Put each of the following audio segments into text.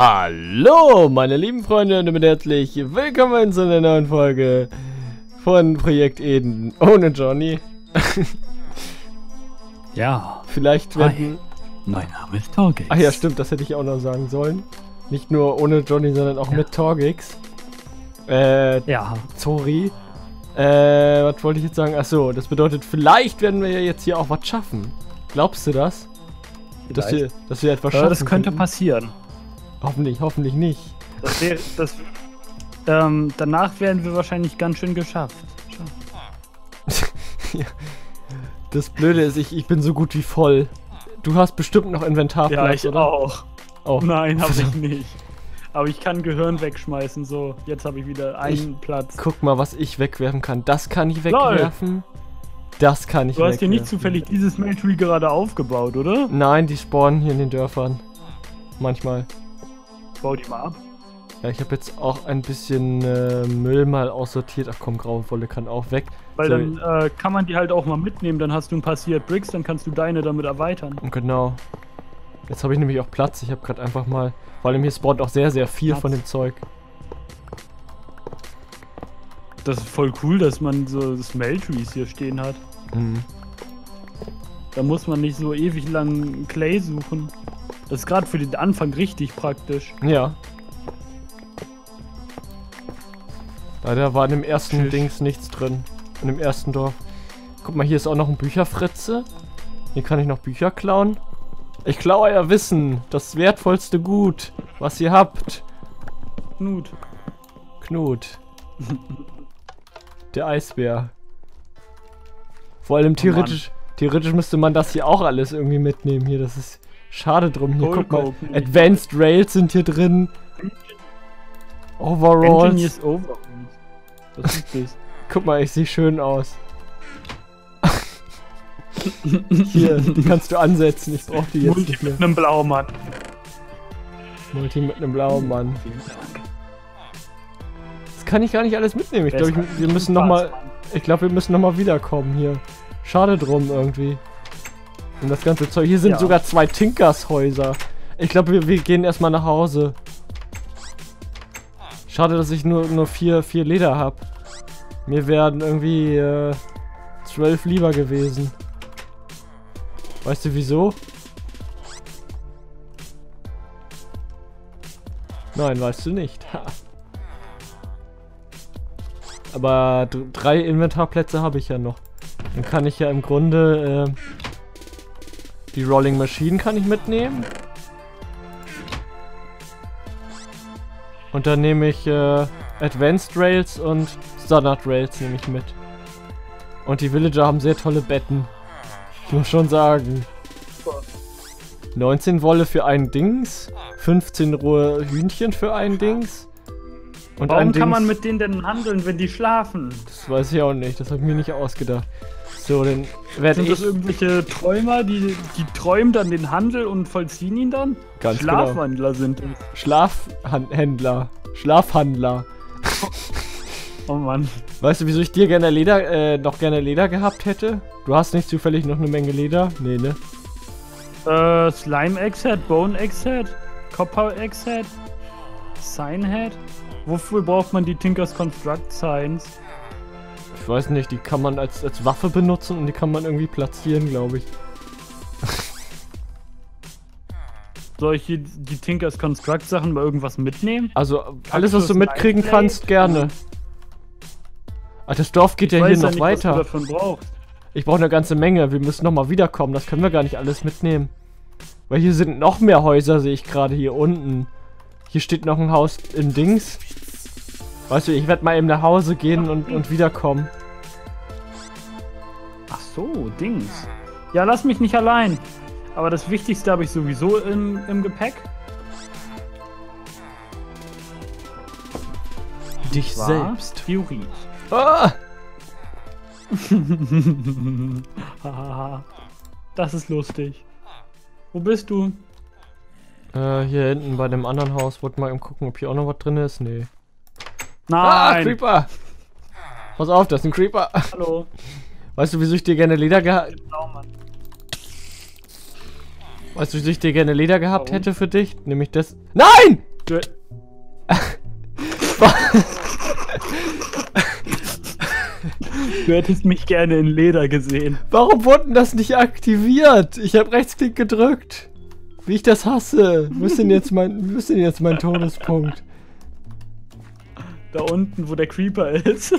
Hallo, meine lieben Freunde und damit herzlich willkommen zu einer neuen Folge von Projekt Eden ohne Johnny. Ja. Vielleicht werden... Mein Name ist Torgex. Ach ja, stimmt, das hätte ich auch noch sagen sollen. Nicht nur ohne Johnny, sondern auch mit Torgex. Ja. Sorry. Was wollte ich jetzt sagen? Achso, das bedeutet, vielleicht werden wir ja jetzt hier auch was schaffen. Glaubst du das? Dass wir etwas schaffen das könnte könnten? passieren. Hoffentlich nicht. Danach werden wir wahrscheinlich ganz schön geschafft. Ja. Das Blöde ist, ich bin so gut wie voll. Du hast bestimmt noch Inventarplatz, Ja, ich oder? auch. Oh. Nein, habe ich nicht. Aber ich kann Gehirn wegschmeißen, so. Jetzt habe ich wieder einen Platz. Guck mal, was ich wegwerfen kann. Das kann ich wegwerfen. Das kann ich wegwerfen. Du hast hier nicht wegwerfen. zufällig dieses Meltree gerade aufgebaut, oder? Nein, die spawnen hier in den Dörfern. Manchmal. Bau die mal ab. Ja, ich habe jetzt auch ein bisschen Müll mal aussortiert. Ach komm, graue Wolle kann auch weg. Weil So, dann kann man die halt auch mal mitnehmen. Dann hast du ein paar Seared Bricks, dann kannst du deine damit erweitern. genau. Jetzt habe ich nämlich auch Platz. Ich habe gerade einfach mal... Vor allem hier spawnt auch sehr, sehr viel Platz. von dem Zeug. Das ist voll cool, dass man so Meltrees hier stehen hat. Mhm. Da muss man nicht so ewig lang Clay suchen. Das ist gerade für den Anfang richtig praktisch. Ja. Leider war in dem ersten Tschüss. Dings nichts drin. In dem ersten Dorf. Guck mal, hier ist auch noch ein Bücherfritze. Hier kann ich noch Bücher klauen. Ich klaue euer Wissen. Das wertvollste Gut, was ihr habt. Knut. Knut. Der Eisbär. Vor allem theoretisch müsste man das hier auch alles irgendwie mitnehmen. Hier, das ist schade drum. Hier, guck mal. Advanced Rails sind hier drin. Overalls. Engineers Overalls. Was ist das? Guck mal, ich sehe schön aus. Hier, die kannst du ansetzen. Ich brauche die jetzt Multi nicht mehr. mit einem Blaumann. Multi mit einem blauen Mann. Das kann ich gar nicht alles mitnehmen. Ich glaube, wir müssen nochmal. Ich glaube, wir müssen nochmal wiederkommen hier. Schade drum irgendwie. Und das ganze Zeug. Hier sind sogar 2 Tinkers-Häuser. Ich glaube, wir gehen erstmal nach Hause. Schade, dass ich nur 4 Leder habe. Mir wären irgendwie 12 lieber gewesen. Weißt du wieso? Nein, weißt du nicht. Ha. Aber 3 Inventarplätze habe ich ja noch. Dann kann ich ja im Grunde die Rolling Machine kann ich mitnehmen. Und dann nehme ich Advanced Rails und Standard Rails nehme ich mit. Und die Villager haben sehr tolle Betten. Ich muss schon sagen. 19 Wolle für ein Dings. 15 rohe Hühnchen für ein Dings. Und warum ein kann Dings, man mit denen denn handeln, wenn die schlafen? das weiß ich auch nicht. Das habe ich mir nicht ausgedacht. So, dann werde Sind ich... das irgendwelche Träumer, die träumen dann den Handel und vollziehen ihn dann? Ganz Schlafwandler sind es. Schlafhändler. Schlafhandler. Oh Mann. Weißt du, wieso ich dir gerne noch gerne Leder gehabt hätte? Du hast nicht zufällig noch eine Menge Leder? Nee, ne? Slime Egghead, Bone Egghead, Copper Egghead, Sign Head. Wofür braucht man die Tinkers Construct Signs? Ich weiß nicht, die kann man als Waffe benutzen und die kann man irgendwie platzieren, glaube ich. Soll ich hier die Tinkers Construct Sachen mal irgendwas mitnehmen? Also, alles, was du mitkriegen Lightplate? kannst, gerne. Ah, das Dorf geht ja hier noch weiter. Was du davon brauchst. Ich brauche eine ganze Menge. Wir müssen nochmal wiederkommen. Das können wir gar nicht alles mitnehmen. Weil hier sind noch mehr Häuser, sehe ich gerade hier unten. Hier steht noch ein Haus in Dings. Weißt du, ich werde mal eben nach Hause gehen und wiederkommen. Ach so, Dings. Ja, lass mich nicht allein. Aber das Wichtigste habe ich sowieso im Gepäck. Dich War selbst. Theorie. Ah! Hahaha. Das ist lustig. Wo bist du? Hier hinten bei dem anderen Haus. Wollte mal eben gucken, ob hier auch noch was drin ist. Nee. Nein! Ah, Creeper! Pass auf, das ist ein Creeper. Hallo. Weißt du, wieso ich dir gerne Leder gehabt... Blaumann. Weißt du, wieso ich dir gerne Leder gehabt hätte für dich? Nämlich das... Nein! Du hättest mich gerne in Leder gesehen. Warum wurde denn das nicht aktiviert? Ich habe Rechtsklick gedrückt. Wie ich das hasse. Wo ist denn jetzt mein Todespunkt? Da unten, wo der Creeper ist.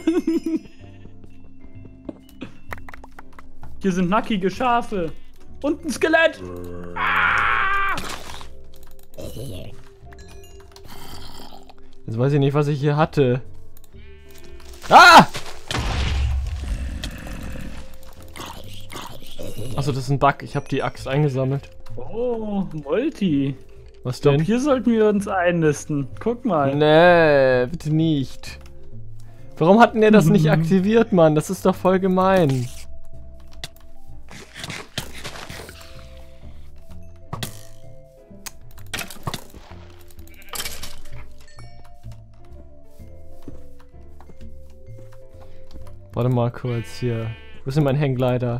Hier sind nackige Schafe. Und ein Skelett. Jetzt weiß ich nicht, was ich hier hatte. Ah! Achso, das ist ein Bug. Ich habe die Axt eingesammelt. Oh, Multi. Was Ich glaube, denn? hier sollten wir uns einnisten. Guck mal. Nee, bitte nicht. Warum hatten der das nicht aktiviert, Mann? Das ist doch voll gemein. Warte mal kurz hier. Wo ist denn mein Hangglider?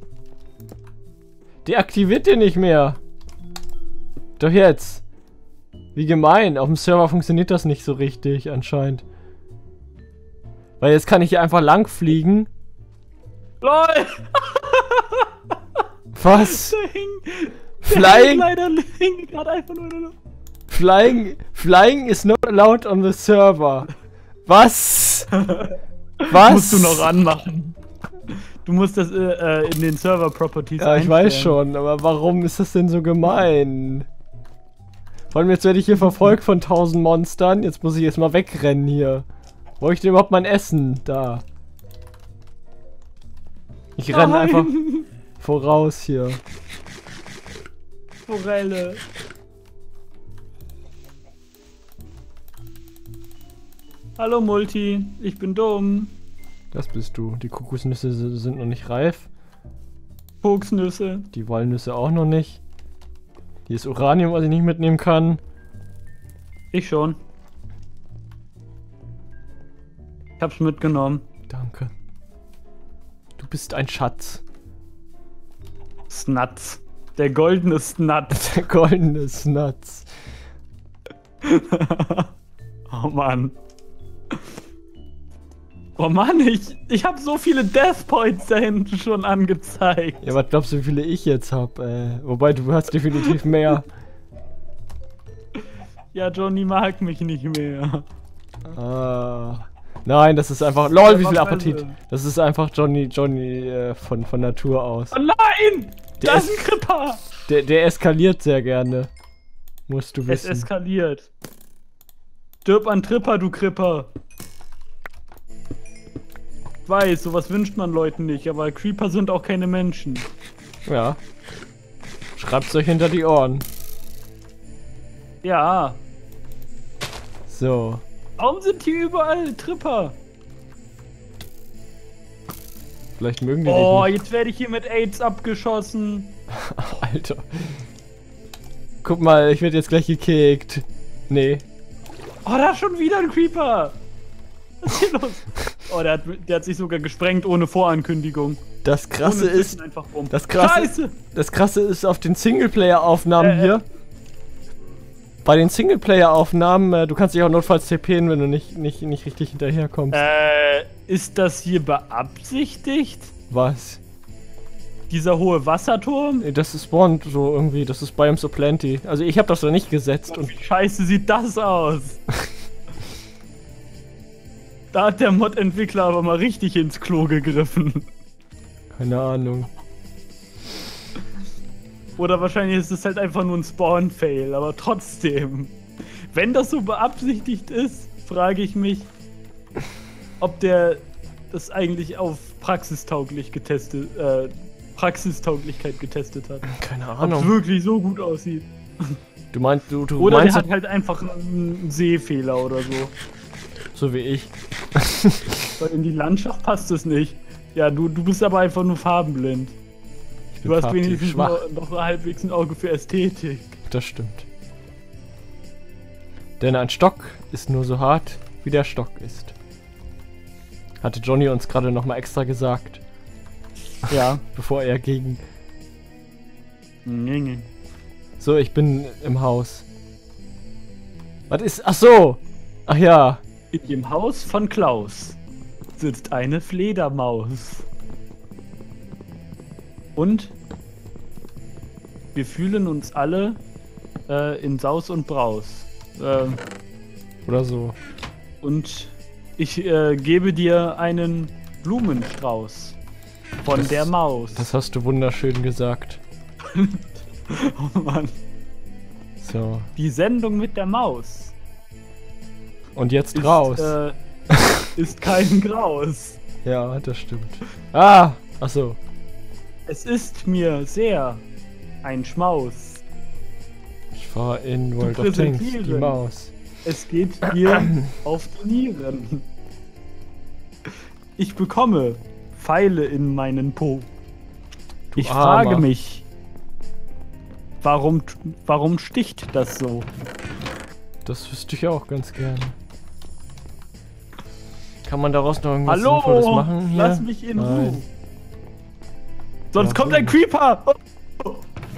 Deaktiviert den nicht mehr. Doch jetzt. Wie gemein. Auf dem Server funktioniert das nicht so richtig anscheinend. Weil jetzt kann ich hier einfach lang fliegen. LOL! Was? Der hing Flying? leider hing gerade einfach nur in der Luft. Flying is not allowed on the server. Was? Was? Musst du noch anmachen. Du musst das in den Server-Properties Ja, ich weiß schon, aber warum ist das denn so gemein? Vor allem jetzt werde ich hier verfolgt von 1000 Monstern. Jetzt muss ich erstmal wegrennen hier. Wo hab ich denn überhaupt mein Essen? Da. Ich renne einfach voraus hier. Forelle. Hallo Multi, ich bin dumm. Das bist du. Die Kokosnüsse sind noch nicht reif. Koksnüsse. Die Walnüsse auch noch nicht. Hier ist Uranium, was ich nicht mitnehmen kann. Ich schon. Ich hab's mitgenommen. Danke. Du bist ein Schatz. Snutz. Der goldene Snutz. Der goldene Snutz. Oh Mann. Oh Mann, ich hab so viele Death Points da hinten schon angezeigt. Ja, was glaubst du, wie viele ich jetzt hab? Wobei, du hast definitiv mehr. Ja, Johnny mag mich nicht mehr. Ah. Nein, das ist einfach... LOL, wie viel was Appetit. also? Das ist einfach Johnny von Natur aus. Oh nein! Der Da ist ist- ein Kripper! Der eskaliert sehr gerne. Musst du Es wissen. eskaliert. Stirb an Tripper, du Kripper. Ich weiß, sowas wünscht man Leuten nicht, aber Creeper sind auch keine Menschen. Ja. Schreibt's euch hinter die Ohren. Ja. So. Warum sind hier überall Tripper? Vielleicht mögen die Oh, dich jetzt werde ich hier mit AIDS abgeschossen. nicht. Alter. Guck mal, ich werde jetzt gleich gekickt. Nee. Oh, da ist schon wieder ein Creeper. Was ist hier los? Oh, der hat sich sogar gesprengt ohne Vorankündigung. Das Krasse Ohne ist... Zwischen einfach rum. Das Krasse, Scheiße! das Krasse ist auf den Singleplayer-Aufnahmen Äh, hier. Bei den Singleplayer-Aufnahmen, du kannst dich auch notfalls TPen, wenn du nicht richtig hinterherkommst. Ist das hier beabsichtigt? Was? Dieser hohe Wasserturm? Das ist spawnt so irgendwie, das ist Biomes so plenty. Also ich habe das da nicht gesetzt und Wie scheiße sieht das aus? Da hat der Mod-Entwickler aber mal richtig ins Klo gegriffen. keine Ahnung. Oder wahrscheinlich ist es halt einfach nur ein Spawn-Fail, aber trotzdem. Wenn das so beabsichtigt ist, frage ich mich, ob der das eigentlich auf Praxistauglichkeit getestet hat. Keine Ob es Ahnung. wirklich so gut aussieht. Du meinst, du Oder der meinst hat halt einfach einen Sehfehler oder so. so wie ich. Weil in die Landschaft passt es nicht. Ja, du bist aber einfach nur farbenblind. Ich bin Du hast farblich wenigstens schwach. noch halbwegs ein Auge für Ästhetik. Das stimmt. Denn ein Stock ist nur so hart, wie der Stock ist. Hatte Johnny uns gerade nochmal extra gesagt, Ja. bevor er ging. So, ich bin im Haus. Was ist... Ach so! Ach ja. In dem Haus von Klaus sitzt eine Fledermaus. Und wir fühlen uns alle in Saus und Braus. Oder so. Und ich gebe dir einen Blumenstrauß von der Maus. Das hast du wunderschön gesagt. Oh Mann. So. Die Sendung mit der Maus. Und jetzt raus. Ist kein Graus. Ja, das stimmt. Ah! Ach so. Es ist mir sehr ein Schmaus. Ich fahr in World of Tanks, die Maus. Es geht mir auf die Nieren. Ich bekomme Pfeile in meinen Po. Ich frage mich, warum sticht das so? Das wüsste ich auch ganz gerne. Kann man daraus noch irgendwas Hallo, Sinnvolles machen hier? Lass mich in Ruhe. Nein. Sonst kommt ein Creeper. Oh.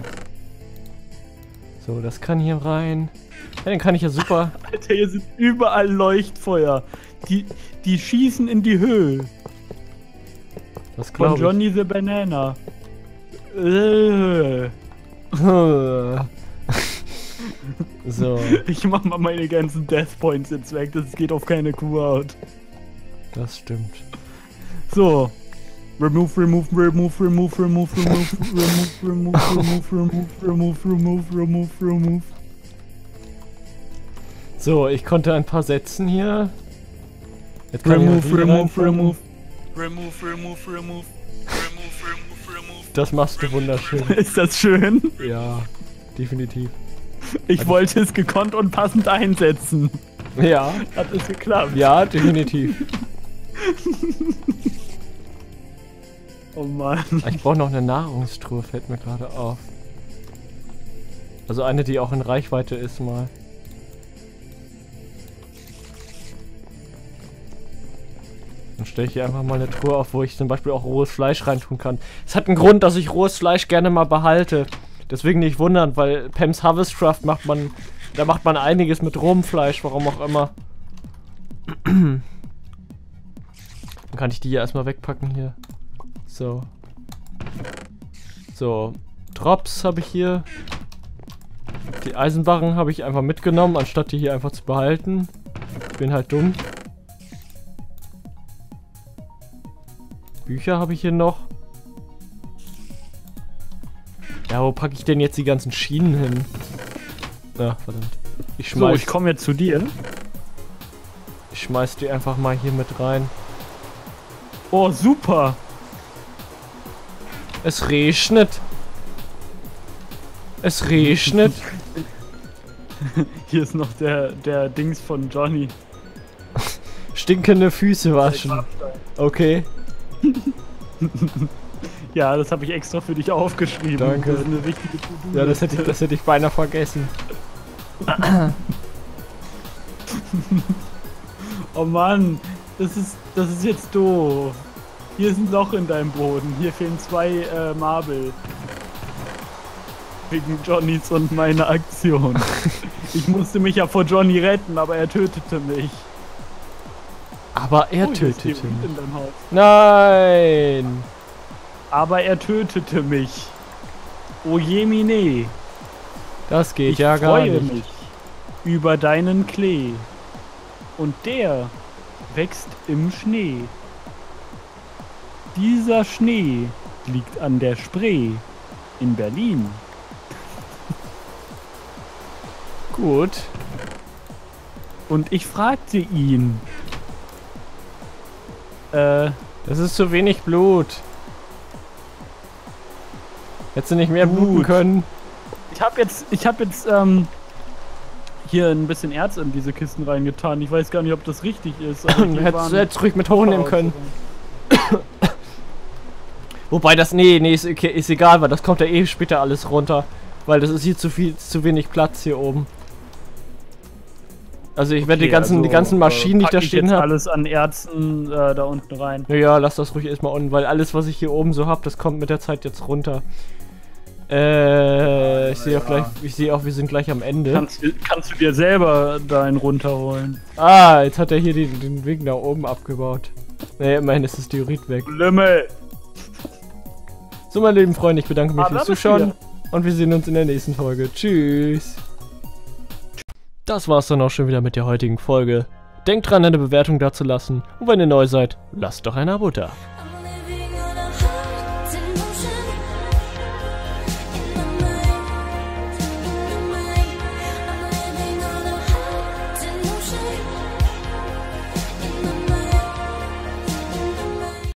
So, das kann hier rein. Ja, den kann ich ja super. Alter, hier sind überall Leuchtfeuer. Die schießen in die Höhe. Das Von glaube Johnny the Banana. So. Ich mach mal meine ganzen Death Points jetzt weg. Das geht auf keine Kuh out. Das stimmt. So. Remove. So, ich konnte ein paar setzen hier. Jetzt kann remove. Das machst du wunderschön. Ist das schön? Ja, definitiv. Ich wollte es gekonnt und passend einsetzen. Ja. Hat es geklappt? Ja, definitiv. Oh Mann. Ich brauche noch eine Nahrungstruhe, fällt mir gerade auf. Also eine, die auch in Reichweite ist mal. Dann stelle ich hier einfach mal eine Truhe auf, wo ich zum Beispiel auch rohes Fleisch reintun kann. Es hat einen Grund, dass ich rohes Fleisch gerne mal behalte. Deswegen nicht wundern, weil Pam's Harvest Craft macht man einiges mit rohem Fleisch, warum auch immer. Dann kann ich die hier erstmal wegpacken hier. So. So. Drops habe ich hier. Die Eisenbarren habe ich einfach mitgenommen, anstatt die hier einfach zu behalten. Ich bin halt dumm. Bücher habe ich hier noch. Ja, wo packe ich denn jetzt die ganzen Schienen hin? Ja, verdammt. Ich komme jetzt zu dir. Ich schmeiß die einfach mal hier mit rein. Oh, super. Es regnet. Es regnet. Hier ist noch der Dings von Johnny. Stinkende Füße waschen. Okay. Ja, das habe ich extra für dich aufgeschrieben. Danke. Das ist eine wichtige To-Do. Ja, das hätte ich beinahe vergessen. Oh Mann, das ist jetzt doof. Hier ist ein Loch in deinem Boden. Hier fehlen 2 Marble. Wegen Johnnys und meiner Aktion. Ich musste mich ja vor Johnny retten, aber er tötete mich. Aber er hier ist tötete jemand mich. in deinem Haus. Nein! Aber er tötete mich. Oh jemine. Das geht Ich ja gar freue nicht. mich über deinen Klee. Und der wächst im Schnee. Dieser Schnee liegt an der Spree in Berlin. Gut. Und ich fragte ihn. Das ist zu wenig Blut. Hättest du nicht mehr bluten können? Ich hab jetzt hier ein bisschen Erz in diese Kisten reingetan. Ich weiß gar nicht, ob das richtig ist. Aber Hättest ruhig mit hochnehmen können. Wobei das, nee, ist egal, weil das kommt ja eh später alles runter. Weil das ist hier zu wenig Platz hier oben. Also ich werde die ganzen Maschinen, die ich da stehen habe. Alles an Erzen da unten rein. Ja, lass das ruhig erstmal unten, weil alles, was ich hier oben so habe, das kommt mit der Zeit jetzt runter. Ich sehe auch gleich, wir sind gleich am Ende. Kannst du dir selber da einen runterholen? Ah, jetzt hat er hier den Weg nach oben abgebaut. Naja, immerhin ist das Diorit weg. Lümmel! So, meine lieben Freunde, ich bedanke mich fürs Zuschauen und wir sehen uns in der nächsten Folge. Tschüss! Das war's dann auch schon wieder mit der heutigen Folge. Denkt dran, eine Bewertung dazulassen und wenn ihr neu seid, lasst doch ein Abo da.